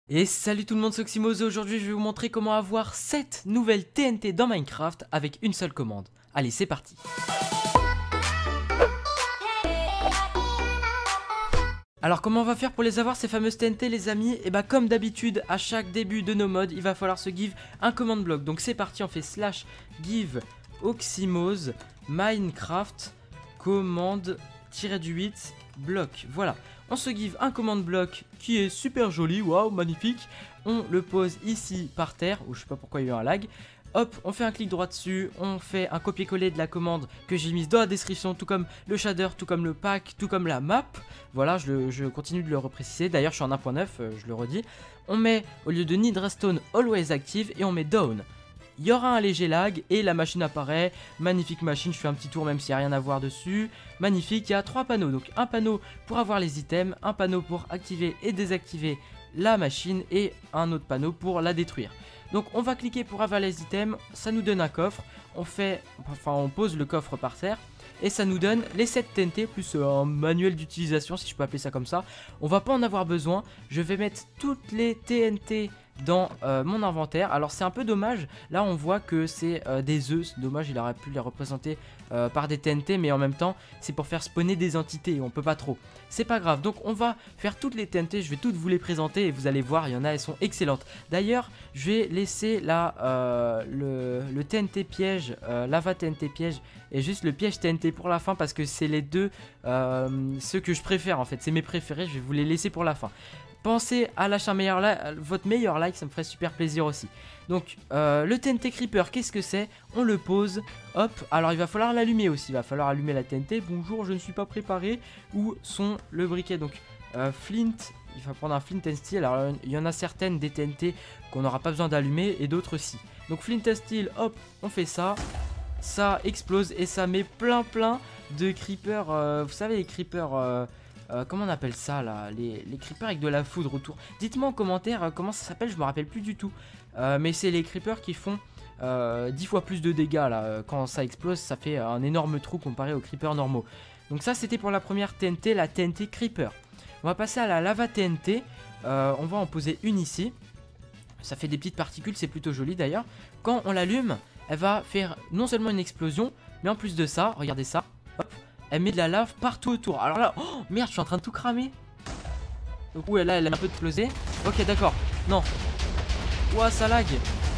Et salut tout le monde, c'est Oxymos et aujourd'hui je vais vous montrer comment avoir 7 nouvelles TNT dans Minecraft avec une seule commande. Allez, c'est parti. Alors comment on va faire pour les avoir ces fameuses TNT les amis? Et bah comme d'habitude à chaque début de nos mods il va falloir se give un command block. Donc c'est parti, on fait slash give Oxymos Minecraft commande-8 bloc. Voilà, on se give un command block qui est super joli, waouh magnifique. On le pose ici par terre, ou je sais pas pourquoi il y a eu un lag. Hop, on fait un clic droit dessus, on fait un copier-coller de la commande que j'ai mise dans la description, tout comme le shader, tout comme le pack, tout comme la map. Voilà, je continue de le repréciser, d'ailleurs je suis en 1.9, je le redis. On met, au lieu de need redstone, always active, et on met down. Il y aura un léger lag et la machine apparaît. Magnifique machine, je fais un petit tour même s'il n'y a rien à voir dessus. Magnifique, il y a 3 panneaux, donc un panneau pour avoir les items, un panneau pour activer et désactiver la machine et un autre panneau pour la détruire. Donc on va cliquer pour avoir les items, ça nous donne un coffre, on pose le coffre par terre et ça nous donne les 7 TNT plus un manuel d'utilisation si je peux appeler ça comme ça. On va pas en avoir besoin, je vais mettre toutes les TNT dans mon inventaire. Alors c'est un peu dommage, là on voit que c'est des œufs, c'est dommage, il aurait pu les représenter par des TNT, mais en même temps c'est pour faire spawner des entités, on peut pas trop. C'est pas grave, donc on va faire toutes les TNT, je vais toutes vous les présenter et vous allez voir, il y en a, elles sont excellentes. D'ailleurs je vais laisser là le TNT piège, lava TNT piège et juste le piège TNT pour la fin parce que c'est les deux ceux que je préfère en fait, c'est mes préférés, je vais vous les laisser pour la fin. Pensez à lâcher votre meilleur like, ça me ferait super plaisir aussi. Donc le TNT Creeper, qu'est-ce que c'est? On le pose, hop, alors il va falloir l'allumer aussi, il va falloir allumer la TNT. Bonjour, je ne suis pas préparé. Où sont le briquet? Donc Flint, il va prendre un Flint and Steel. Alors il y en a certaines des TNT qu'on n'aura pas besoin d'allumer et d'autres si. Donc Flint and Steel, hop, on fait ça. Ça explose et ça met plein de creepers, vous savez les creepers... comment on appelle ça là, les creepers avec de la foudre autour. Dites-moi en commentaire comment ça s'appelle, je me rappelle plus du tout. Mais c'est les creepers qui font 10 fois plus de dégâts là. Quand ça explose, ça fait un énorme trou comparé aux creepers normaux. Donc ça c'était pour la première TNT, la TNT Creeper. On va passer à la lava TNT. On va en poser une ici. Ça fait des petites particules, c'est plutôt joli d'ailleurs. Quand on l'allume, elle va faire non seulement une explosion, mais en plus de ça, regardez ça. Hop. Elle met de la lave partout autour. Alors là, oh merde, je suis en train de tout cramer. Donc ouais, là, elle a un peu explosé. Ok, d'accord. Non. Ouah, ça lag.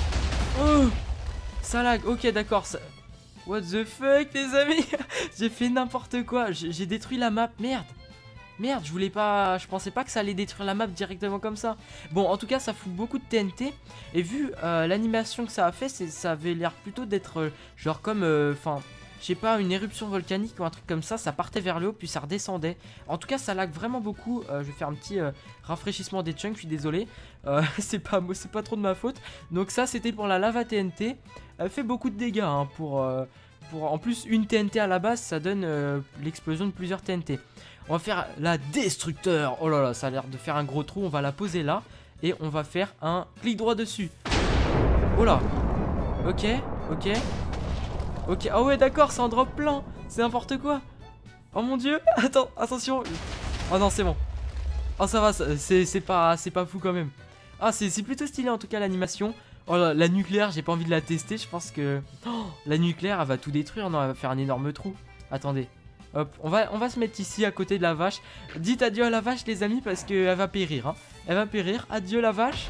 Oh, ça lag. Ok, d'accord. Ça... What the fuck, les amis. J'ai fait n'importe quoi. J'ai détruit la map. Merde. Merde, je voulais pas... Je pensais pas que ça allait détruire la map directement comme ça. Bon, en tout cas, ça fout beaucoup de TNT. Et vu l'animation que ça a fait, ça avait l'air plutôt d'être genre comme... Enfin... je sais pas, une éruption volcanique ou un truc comme ça partait vers le haut puis ça redescendait. En tout cas ça lag vraiment beaucoup, je vais faire un petit rafraîchissement des chunks, je suis désolé. C'est pas trop de ma faute. Donc ça c'était pour la lava TNT, elle fait beaucoup de dégâts hein, en plus une TNT à la base ça donne l'explosion de plusieurs TNT. On va faire la destructeur, oh là là ça a l'air de faire un gros trou, on va la poser là et on va faire un clic droit dessus. Oh là, ok. Ok, ah ouais d'accord, ça en drop plein. C'est n'importe quoi. Oh mon dieu, attends, attention. Oh non, c'est bon. Oh ça va, c'est pas fou quand même. Ah c'est plutôt stylé en tout cas l'animation. Oh la nucléaire, j'ai pas envie de la tester. Je pense que la nucléaire elle va tout détruire. Non, elle va faire un énorme trou. Attendez. Hop, on va se mettre ici à côté de la vache. Dites adieu à la vache les amis parce qu'elle va périr hein. Elle va périr, adieu la vache.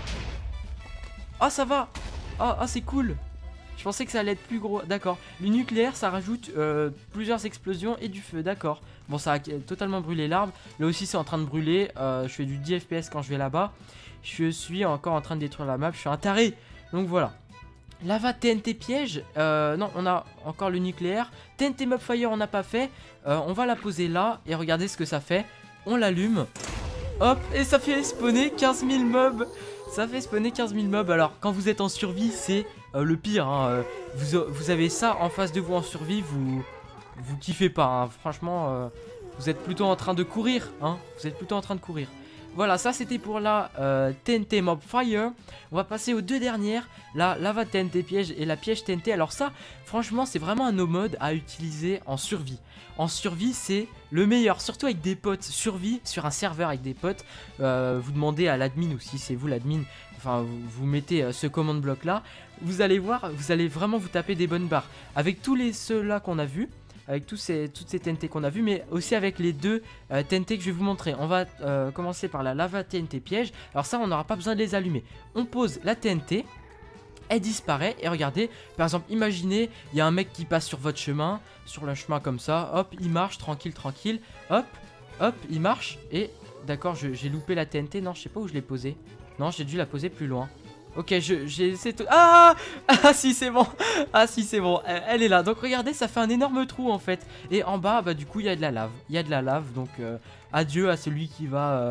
Ah ça va. Ah c'est cool. Je pensais que ça allait être plus gros, d'accord. Le nucléaire ça rajoute plusieurs explosions et du feu, d'accord. Bon ça a totalement brûlé l'arbre. Là aussi c'est en train de brûler, je fais du 10 FPS quand je vais là-bas. Je suis encore en train de détruire la map, je suis un taré. Donc voilà. Lava TNT piège, non on a encore le nucléaire. TNT mob fire on n'a pas fait, on va la poser là et regardez ce que ça fait. On l'allume, hop et ça fait spawner 15 000 mobs. Ça fait spawner 15 000 mobs. Alors quand vous êtes en survie c'est le pire hein. Vous avez ça en face de vous en survie, vous kiffez pas hein. Franchement vous êtes plutôt en train de courir hein. Vous êtes plutôt en train de courir. Voilà, ça c'était pour la TNT Mob Fire. On va passer aux deux dernières, la Lava TNT Piège et la Piège TNT. Alors ça, franchement, c'est vraiment un no mode à utiliser en survie. En survie, c'est le meilleur, surtout avec des potes. Survie sur un serveur avec des potes. Vous demandez à l'admin, ou si c'est vous l'admin, enfin vous mettez ce command bloc là. Vous allez voir, vous allez vraiment vous taper des bonnes barres. Avec tous ceux-là qu'on a vus. Avec toutes ces TNT qu'on a vu, mais aussi avec les deux TNT que je vais vous montrer. On va commencer par la Lava TNT Piège. Alors ça, on n'aura pas besoin de les allumer. On pose la TNT, elle disparaît, et regardez, par exemple, imaginez, il y a un mec qui passe sur votre chemin, sur le chemin comme ça, hop, il marche, tranquille, tranquille, hop, hop, il marche, et d'accord, j'ai loupé la TNT, non, je sais pas où je l'ai posée. Non, j'ai dû la poser plus loin. Ok, j'ai essayé tout... Ah si, c'est bon. Ah si, c'est bon, elle est là. Donc regardez, ça fait un énorme trou en fait. Et en bas, bah du coup, il y a de la lave. Il y a de la lave, donc adieu à celui qui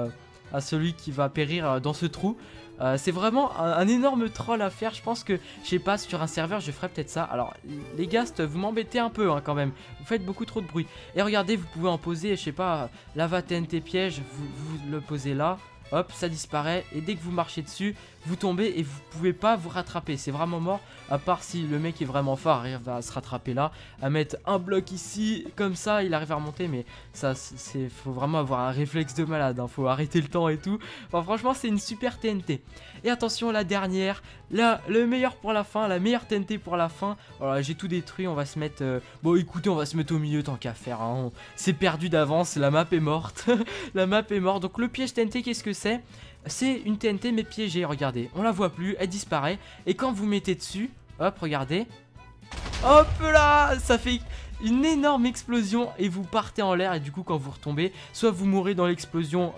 va périr dans ce trou. C'est vraiment un énorme troll à faire. Je pense que, je sais pas, sur un serveur, je ferais peut-être ça. Alors, les ghasts, vous m'embêtez un peu hein, quand même. Vous faites beaucoup trop de bruit. Et regardez, vous pouvez en poser, je sais pas, Lava TNT Piège, vous le posez là. Hop, ça disparaît, et dès que vous marchez dessus, vous tombez et vous pouvez pas vous rattraper. C'est vraiment mort, à part si le mec est vraiment fort, il va se rattraper là, à mettre un bloc ici, comme ça, il arrive à remonter, mais ça, faut vraiment avoir un réflexe de malade, hein, faut arrêter le temps et tout. Enfin, franchement, c'est une super TNT. Et attention, la dernière, là, le meilleur pour la fin, la meilleure TNT pour la fin. Voilà, j'ai tout détruit, on va se mettre... Bon, écoutez, on va se mettre au milieu tant qu'à faire, hein. C'est perdu d'avance, la map est morte. La map est morte, donc le piège TNT, qu'est-ce que c'est? C'est une TNT mais piégée, regardez, on la voit plus, elle disparaît. Et quand vous mettez dessus, hop, regardez, hop là, ça fait une énorme explosion et vous partez en l'air. Et du coup, quand vous retombez, soit vous mourrez dans l'explosion,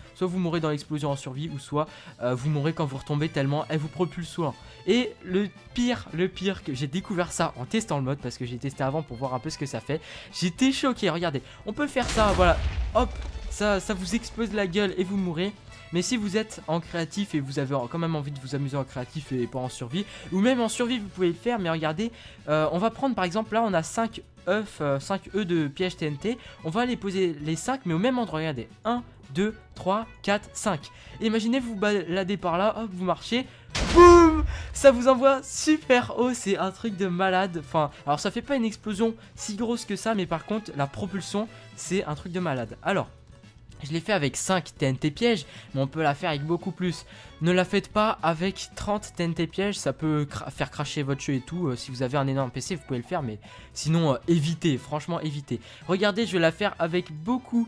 en survie, ou soit vous mourrez quand vous retombez tellement elle vous propulse loin. Et le pire que j'ai découvert ça en testant le mode, parce que j'ai testé avant pour voir un peu ce que ça fait. J'étais choqué, regardez, on peut faire ça, voilà, hop, ça vous explose la gueule et vous mourrez. Mais si vous êtes en créatif et vous avez quand même envie de vous amuser en créatif et pas en survie, ou même en survie vous pouvez le faire, mais regardez, on va prendre par exemple, là on a 5 œufs, 5 œufs de piège TNT, on va les poser les 5 mais au même endroit, regardez, 1, 2, 3, 4, 5. Et imaginez vous baladez par là, hop, vous marchez, boum, ça vous envoie super haut, c'est un truc de malade. Enfin, alors ça fait pas une explosion si grosse que ça, mais par contre la propulsion c'est un truc de malade. Alors, je l'ai fait avec 5 TNT pièges, mais on peut la faire avec beaucoup plus. Ne la faites pas avec 30 TNT pièges, ça peut faire cracher votre jeu et tout. Si vous avez un énorme PC, vous pouvez le faire, mais sinon, évitez, franchement, évitez. Regardez, je vais la faire avec beaucoup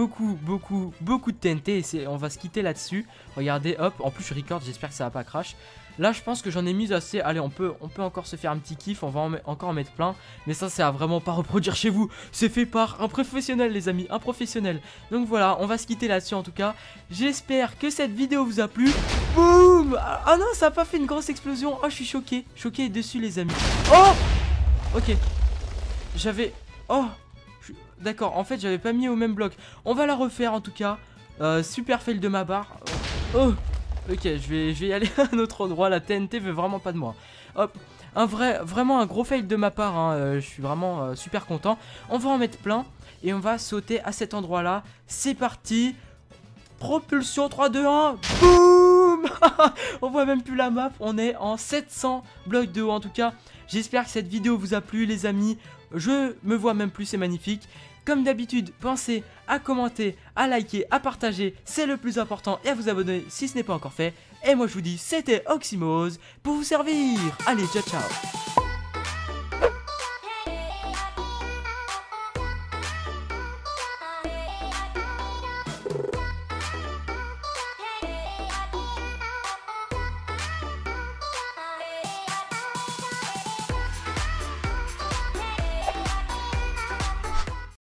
de TNT, et on va se quitter là-dessus. Regardez, hop, en plus je record, j'espère que ça va pas crash. Là, je pense que j'en ai mis assez. Allez, on peut encore se faire un petit kiff. On va encore en mettre plein. Mais ça, c'est à vraiment pas reproduire chez vous. C'est fait par un professionnel, les amis. Un professionnel. Donc voilà, on va se quitter là-dessus en tout cas. J'espère que cette vidéo vous a plu. Boum! Ah non, ça a pas fait une grosse explosion. Oh, je suis choqué. Choqué dessus, les amis. Oh! Ok. J'avais... Oh! D'accord, en fait, j'avais pas mis au même bloc. On va la refaire en tout cas. Super fail de ma barre. Oh! Ok, je vais y aller à un autre endroit. La TNT veut vraiment pas de moi. Hop, vraiment un gros fail de ma part, hein. Je suis vraiment super content. On va en mettre plein et on va sauter à cet endroit là. C'est parti. Propulsion 3, 2, 1. Boum. On voit même plus la map. On est en 700 blocs de haut en tout cas. J'espère que cette vidéo vous a plu, les amis. Je me vois même plus, c'est magnifique. Comme d'habitude, pensez à commenter, à liker, à partager, c'est le plus important, et à vous abonner si ce n'est pas encore fait. Et moi je vous dis, c'était Oxymose pour vous servir. Allez, ciao ciao.